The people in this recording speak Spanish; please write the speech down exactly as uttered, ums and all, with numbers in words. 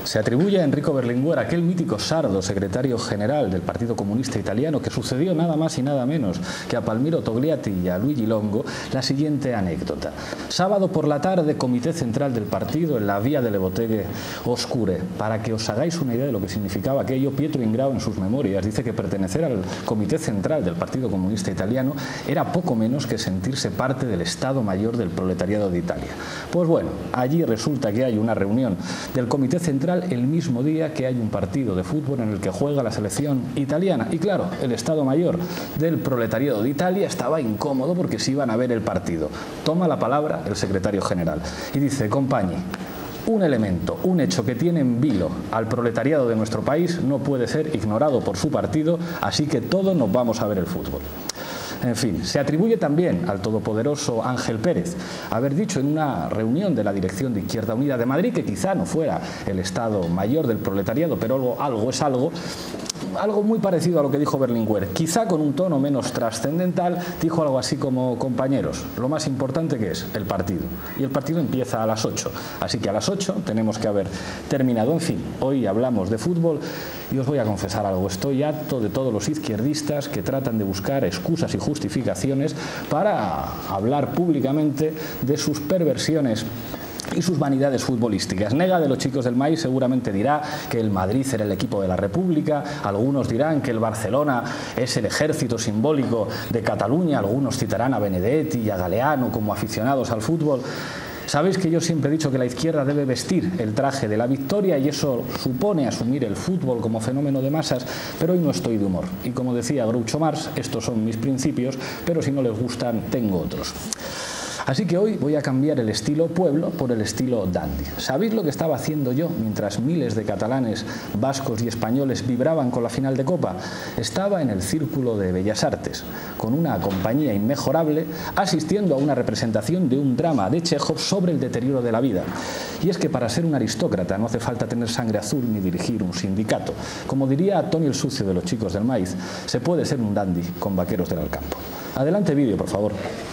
Se atribuye a Enrico Berlinguer, aquel mítico sardo secretario general del Partido Comunista Italiano, que sucedió nada más y nada menos que a Palmiro Togliatti y a Luigi Longo, la siguiente anécdota. Sábado por la tarde, Comité Central del Partido en la Vía delle Botteghe Oscure. Para que os hagáis una idea de lo que significaba aquello, Pietro Ingrao en sus memorias dice que pertenecer al Comité Central del Partido Comunista Italiano era poco menos que sentirse parte del Estado Mayor del proletariado de Italia. Pues bueno, allí resulta que hay una reunión del Comité Central el mismo día que hay un partido de fútbol en el que juega la selección italiana. Y claro, el Estado Mayor del proletariado de Italia estaba incómodo porque se iban a ver el partido. Toma la palabra el secretario general y dice: compañi, un elemento, un hecho que tiene en vilo al proletariado de nuestro país no puede ser ignorado por su partido, así que todos nos vamos a ver el fútbol. En fin, se atribuye también al todopoderoso Ángel Pérez haber dicho en una reunión de la dirección de Izquierda Unida de Madrid, que quizá no fuera el Estado Mayor del proletariado, pero algo, algo es algo, algo muy parecido a lo que dijo Berlinguer, quizá con un tono menos trascendental. Dijo algo así como: compañeros, lo más importante que es el partido, y el partido empieza a las ocho, así que a las ocho tenemos que haber terminado. En fin, hoy hablamos de fútbol y os voy a confesar algo: estoy harto de todos los izquierdistas que tratan de buscar excusas y justificaciones para hablar públicamente de sus perversiones y sus vanidades futbolísticas. Nega de los chicos del maíz seguramente dirá que el Madrid era el equipo de la República, algunos dirán que el Barcelona es el ejército simbólico de Cataluña, algunos citarán a Benedetti y a Galeano como aficionados al fútbol. Sabéis que yo siempre he dicho que la izquierda debe vestir el traje de la victoria y eso supone asumir el fútbol como fenómeno de masas, pero hoy no estoy de humor. Y como decía Groucho Marx, estos son mis principios, pero si no les gustan, tengo otros. Así que hoy voy a cambiar el estilo pueblo por el estilo dandy. ¿Sabéis lo que estaba haciendo yo mientras miles de catalanes, vascos y españoles vibraban con la final de Copa? Estaba en el Círculo de Bellas Artes, con una compañía inmejorable, asistiendo a una representación de un drama de Chekhov sobre el deterioro de la vida. Y es que para ser un aristócrata no hace falta tener sangre azul ni dirigir un sindicato. Como diría Tony el Sucio de los Chicos del Maíz, se puede ser un dandy con vaqueros del Alcampo. Adelante vídeo, por favor.